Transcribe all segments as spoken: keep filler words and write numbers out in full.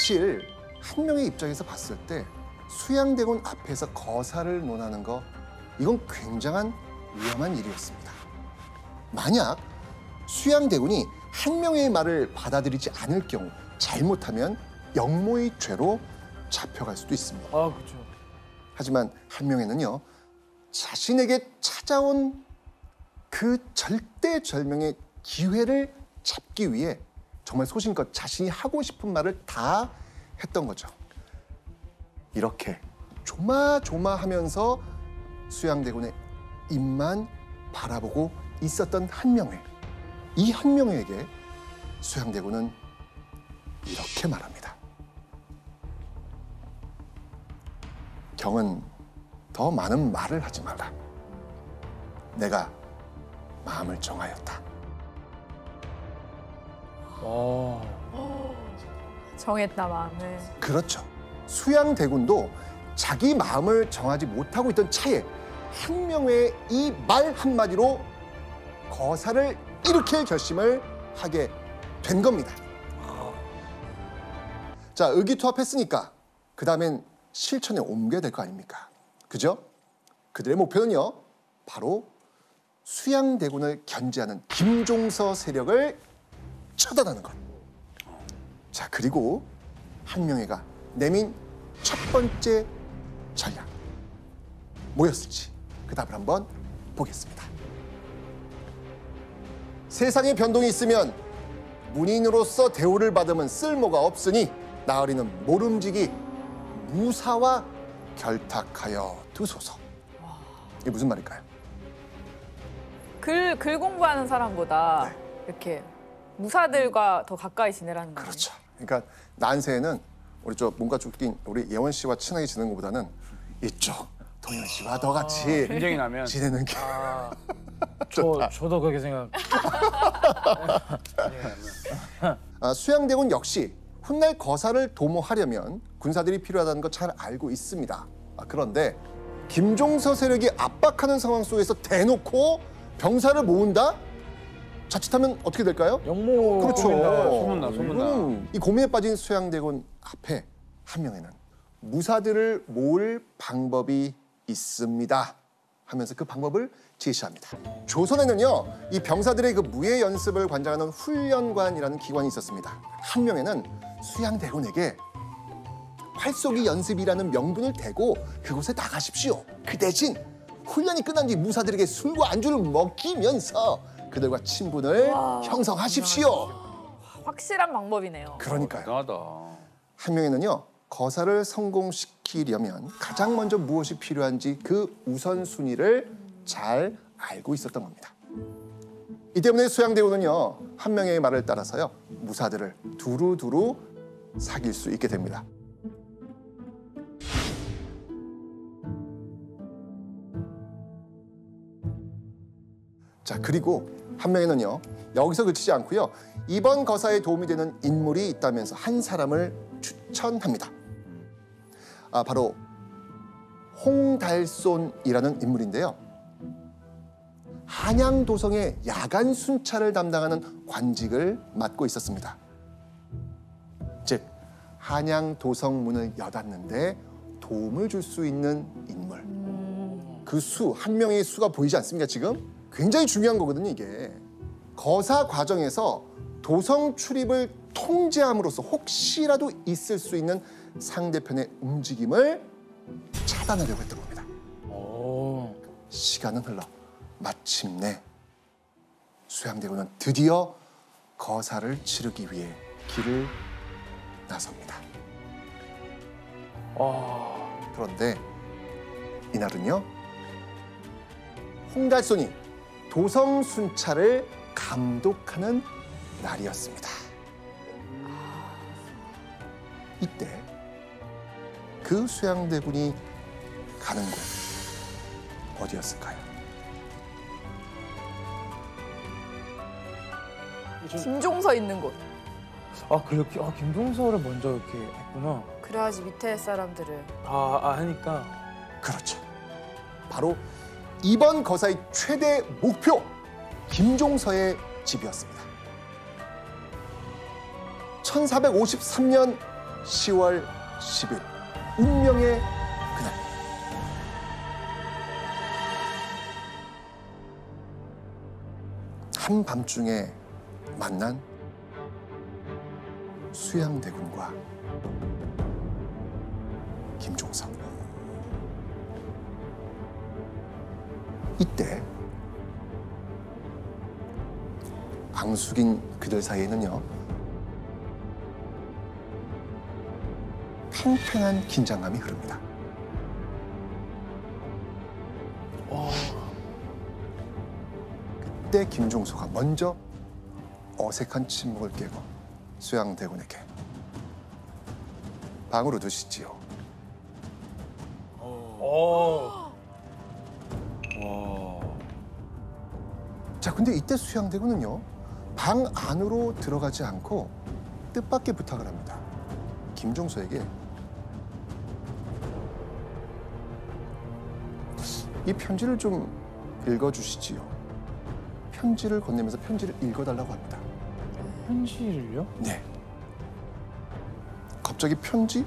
사실 한명의 입장에서 봤을 때 수양대군 앞에서 거사를 논하는 거 이건 굉장한 위험한 일이었습니다. 만약 수양대군이 한명의 말을 받아들이지 않을 경우 잘못하면 역모의 죄로 잡혀갈 수도 있습니다. 아, 그렇죠. 하지만 한명회는요, 자신에게 찾아온 그 절대절명의 기회를 잡기 위해 정말 소신껏 자신이 하고 싶은 말을 다 했던 거죠. 이렇게 조마조마하면서 수양대군의 입만 바라보고 있었던 한명회. 이 한명회에게 수양대군은 이렇게 말합니다. 경은 더 많은 말을 하지 말라. 내가 마음을 정하였다. 오. 정했다, 마음을. 그렇죠. 수양대군도 자기 마음을 정하지 못하고 있던 차에 한명회의 이 말 한마디로 거사를 일으킬 결심을 하게 된 겁니다. 자, 의기투합했으니까 그 다음엔 실천에 옮겨야 될 거 아닙니까? 그죠? 그들의 목표는요, 바로 수양대군을 견제하는 김종서 세력을 처단하는 것. 자, 그리고 한명회가 내민 첫 번째 전략 뭐였을지 그 답을 한번 보겠습니다. 세상에 변동이 있으면 문인으로서 대우를 받으면 쓸모가 없으니 나으리는 모름지기 무사와 결탁하여 두소서. 이게 무슨 말일까요? 글, 글 공부하는 사람보다 네. 이렇게 무사들과 더 가까이 지내라는 거예요. 그렇죠. 그러니까 난세에는 우리 저 몸과 죽긴 우리 예원 씨와 친하게 지내는 것보다는 이쪽 동현 씨와 더 같이 분쟁이 나면 지내는 게 아, 저 저도 그렇게 생각. 아, 수양대군 역시 훗날 거사를 도모하려면 군사들이 필요하다는 거 잘 알고 있습니다. 아, 그런데 김종서 세력이 압박하는 상황 속에서 대놓고 병사를 모은다? 자칫하면 어떻게 될까요? 영모. 그렇죠. 소문나, 소문나. 음, 이 고민에 빠진 수양대군 앞에 한명회는 무사들을 모을 방법이 있습니다 하면서 그 방법을 제시합니다. 조선에는요, 이 병사들의 그 무예 연습을 관장하는 훈련관이라는 기관이 있었습니다. 한명회는 수양대군에게 활쏘기 연습이라는 명분을 대고 그곳에 나가십시오. 그 대신 훈련이 끝난 뒤 무사들에게 술과 안주를 먹이면서 그들과 친분을 와, 형성하십시오. 확실한 방법이네요. 그러니까요. 대단하다. 한명회는요, 거사를 성공시키려면 가장 먼저 무엇이 필요한지 그 우선순위를 잘 알고 있었던 겁니다. 이 때문에 수양대군은요, 한명회의 말을 따라서요, 무사들을 두루두루 사귈 수 있게 됩니다. 자, 그리고 한명회는요, 여기서 그치지 않고요, 이번 거사에 도움이 되는 인물이 있다면서 한 사람을 추천합니다. 아, 바로 홍달손이라는 인물인데요. 한양도성의 야간 순찰을 담당하는 관직을 맡고 있었습니다. 즉, 한양도성 문을 여닫는데 도움을 줄 수 있는 인물. 그 수, 한 명의 수가 보이지 않습니까, 지금? 굉장히 중요한 거거든요, 이게. 거사 과정에서 도성 출입을 통제함으로써 혹시라도 있을 수 있는 상대편의 움직임을 차단하려고 했던 겁니다. 오. 시간은 흘러 마침내 수양대군은 드디어 거사를 치르기 위해 길을 나섭니다. 와. 그런데 이날은요, 홍달손이 도성 순찰을 감독하는 날이었습니다. 이때 그 수양대군이 가는 곳 어디였을까요? 김종서 있는 곳. 아, 그렇게 아, 김종서를 먼저 이렇게 했구나. 그래야지 밑에 사람들을. 아, 아 하니까. 그렇죠. 바로 이번 거사의 최대 목표, 김종서의 집이었습니다. 천사백오십삼 년 시월 십일 운명의 그날. 한밤중에 만난 수양대군과 김종서. 이때 앙숙인 그들 사이에는요, 팽팽한 긴장감이 흐릅니다. 그때 김종서가 먼저 어색한 침묵을 깨고 수양대군에게 방으로 드시지요. 자, 근데 이때 수양대군은요, 방 안으로 들어가지 않고 뜻밖의 부탁을 합니다. 김종서에게 이 편지를 좀 읽어주시지요. 편지를 건네면서 편지를 읽어달라고 합니다. 편지를요? 네. 갑자기 편지?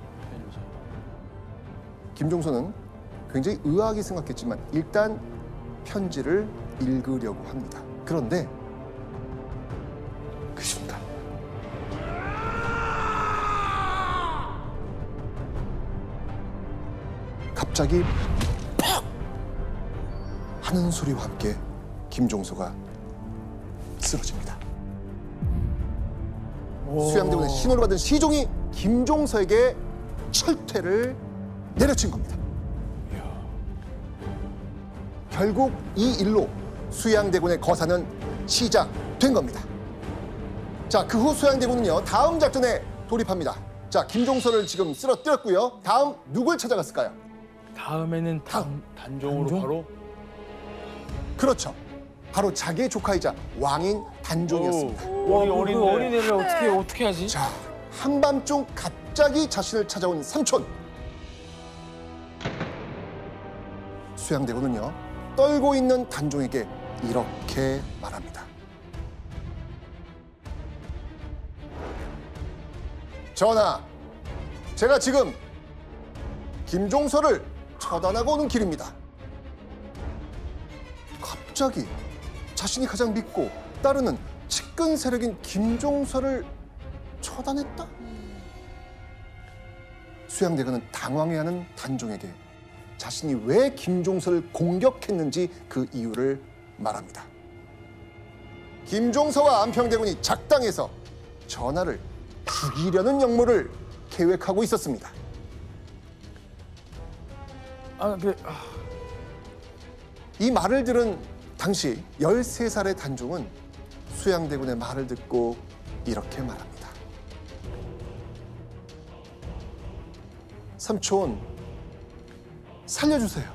김종서는 굉장히 의아하게 생각했지만 일단 편지를 읽으려고 합니다. 그런데 그 순간 갑자기 팍 하는 소리와 함께 김종서가 쓰러집니다. 수양대군의 신호를 받은 시종이 김종서에게 철퇴를 내려친 겁니다. 결국 이 일로 수양대군의 거사는 시작된 겁니다. 자, 그 후 수양대군은요, 다음 작전에 돌입합니다. 자, 김종서를 지금 쓰러뜨렸고요. 다음 누굴 찾아갔을까요? 다음에는 단, 단종으로 단종? 바로 그렇죠. 바로 자기의 조카이자 왕인 단종이었습니다. 와, 어린- 그 어린데. 어린애를 어떻게 어떻게 하지? 자, 한밤중 갑자기 자신을 찾아온 삼촌. 수양대군은요, 떨고 있는 단종에게 이렇게 말합니다. 전하, 제가 지금 김종서를 처단하고 오는 길입니다. 갑자기 자신이 가장 믿고 따르는 측근 세력인 김종서를 처단했다? 수양대군은 당황해하는 단종에게 자신이 왜 김종서를 공격했는지 그 이유를 말합니다. 김종서와 안평대군이 작당해서 전하를 죽이려는 역모를 계획하고 있었습니다. 아, 그 아, 이 말을 들은 당시 열세 살의 단종은 수양대군의 말을 듣고 이렇게 말합니다. 삼촌, 살려주세요.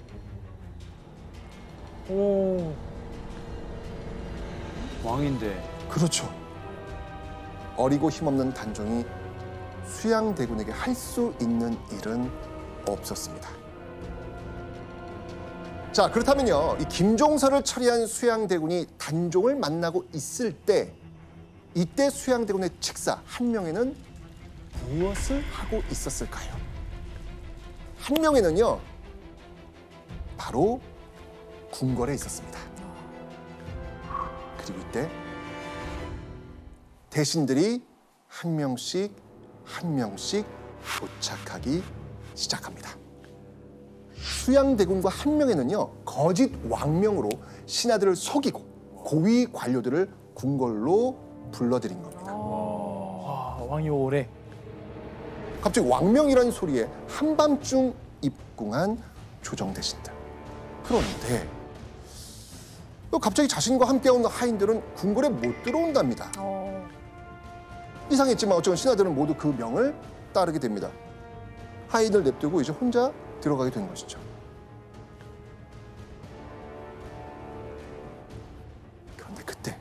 오, 왕인데 그렇죠. 어리고 힘없는 단종이 수양대군에게 할 수 있는 일은 없었습니다. 자, 그렇다면요, 이 김종서를 처리한 수양대군이 단종을 만나고 있을 때, 이때 수양대군의 측사 한 명에는 무엇을 하고 있었을까요? 한 명에는요, 바로 궁궐에 있었습니다. 그리고 이때 대신들이 한 명씩 한 명씩 도착하기 시작합니다. 수양대군과 한 명에는요, 거짓 왕명으로 신하들을 속이고 고위 관료들을 궁궐로 불러들인 겁니다. 와, 왕이 오래. 갑자기 왕명이라는 소리에 한밤중 입궁한 조정대신들. 그런데 또 갑자기 자신과 함께 온 하인들은 궁궐에 못 들어온답니다. 어. 이상했지만 어쩌면 신하들은 모두 그 명을 따르게 됩니다. 하인을 냅두고 이제 혼자 들어가게 된 것이죠. 그런데 그때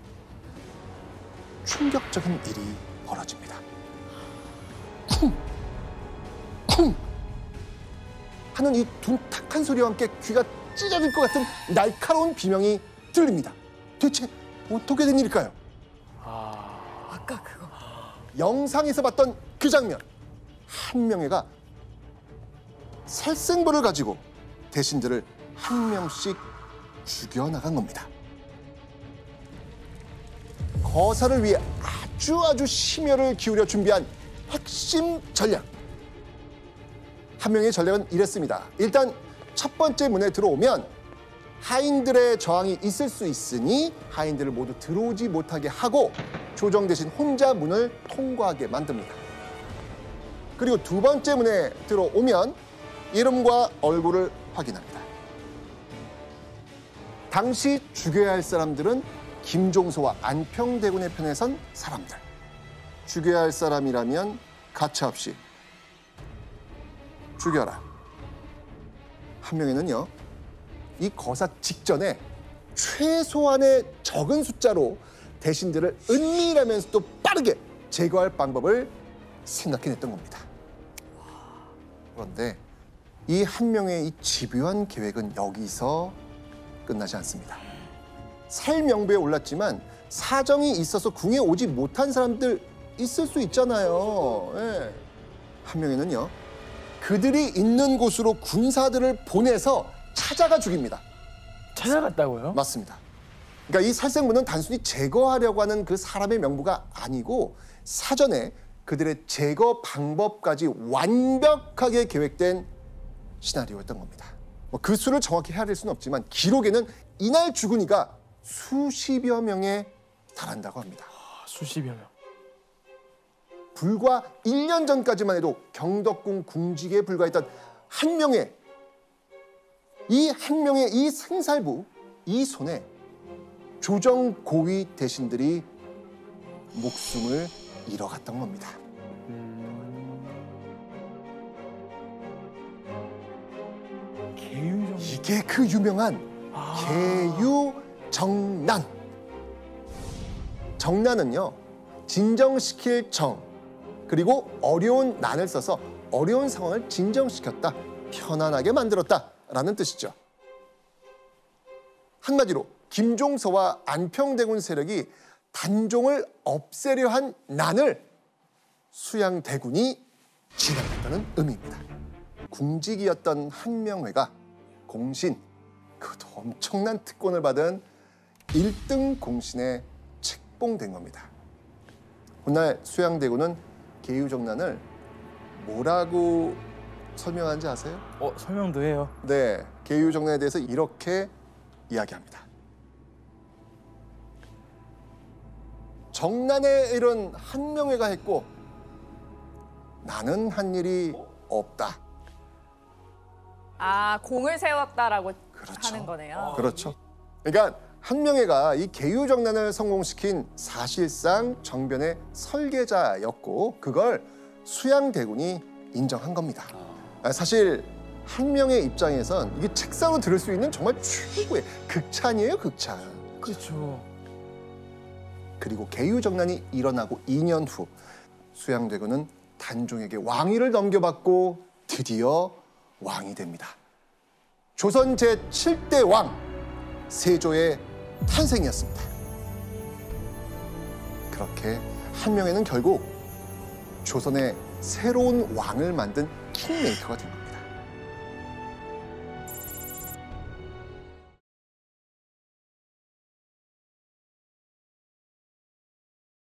충격적인 일이 벌어집니다. 쿵! 쿵! 하는 이 둔탁한 소리와 함께 귀가 찢어질 것 같은 날카로운 비명이 들립니다. 대체 어떻게 된 일일까요? 아까 그거. 영상에서 봤던 그 장면, 한명회가 살생부를 가지고 대신들을 한 명씩 죽여나간 겁니다. 거사를 위해 아주 아주 심혈을 기울여 준비한 핵심 전략. 한명의 전략은 이랬습니다. 일단 첫 번째 문에 들어오면 하인들의 저항이 있을 수 있으니 하인들을 모두 들어오지 못하게 하고 조정 대신 혼자 문을 통과하게 만듭니다. 그리고 두 번째 문에 들어오면 이름과 얼굴을 확인합니다. 당시 죽여야 할 사람들은 김종서와 안평대군의 편에 선 사람들. 죽여야 할 사람이라면 가차없이 죽여라. 한명회는요, 이 거사 직전에 최소한의 적은 숫자로 대신들을 은밀하면서도 빠르게 제거할 방법을 생각해냈던 겁니다. 그런데 이 한명회의 이 집요한 계획은 여기서 끝나지 않습니다. 살명부에 올랐지만 사정이 있어서 궁에 오지 못한 사람들 있을 수 있잖아요. 예. 한명회는요, 그들이 있는 곳으로 군사들을 보내서 찾아가 죽입니다. 찾아갔다고요? 맞습니다. 그러니까 이 살생부는 단순히 제거하려고 하는 그 사람의 명부가 아니고 사전에 그들의 제거 방법까지 완벽하게 계획된 시나리오였던 겁니다. 뭐 그 수를 정확히 헤아릴 수는 없지만 기록에는 이날 죽은 이가 수십여 명에 달한다고 합니다. 아, 수십여 명. 불과 일 년 전까지만 해도 경덕궁 궁직에 불과했던 한명회, 이 한명의 이 생살부, 이 손에 조정 고위 대신들이 목숨을 잃어갔던 겁니다. 개유정. 이게 그 유명한 아. 계유정난. 정난은요, 진정시킬 정, 그리고 어려운 난을 써서 어려운 상황을 진정시켰다, 편안하게 만들었다라는 뜻이죠. 한마디로 김종서와 안평대군 세력이 단종을 없애려 한 난을 수양대군이 진압했다는 의미입니다. 궁직이었던 한명회가 공신, 그것도 엄청난 특권을 받은 일 등 공신에 책봉된 겁니다. 훗날 수양대군은 계유정난을 뭐라고 설명하는지 아세요? 어, 설명도 해요. 네, 계유정난에 대해서 이렇게 이야기합니다. 정난의 일은 한명회가 했고 나는 한 일이 없다. 아, 공을 세웠다라고 그렇죠. 하는 거네요. 그렇죠. 그러니까 한명회가 이 계유정난을 성공시킨 사실상 정변의 설계자였고 그걸 수양대군이 인정한 겁니다. 사실 한명의 입장에선 이게 책상으로 들을 수 있는 정말 최고의 극찬이에요, 극찬. 그렇죠. 그리고 계유정난이 일어나고 이 년 후 수양대군은 단종에게 왕위를 넘겨받고 드디어 왕이 됩니다. 조선 제칠 대 왕 세조의 탄생이었습니다. 그렇게 한명회는 결국 조선의 새로운 왕을 만든 킹메이커가 된 겁니다.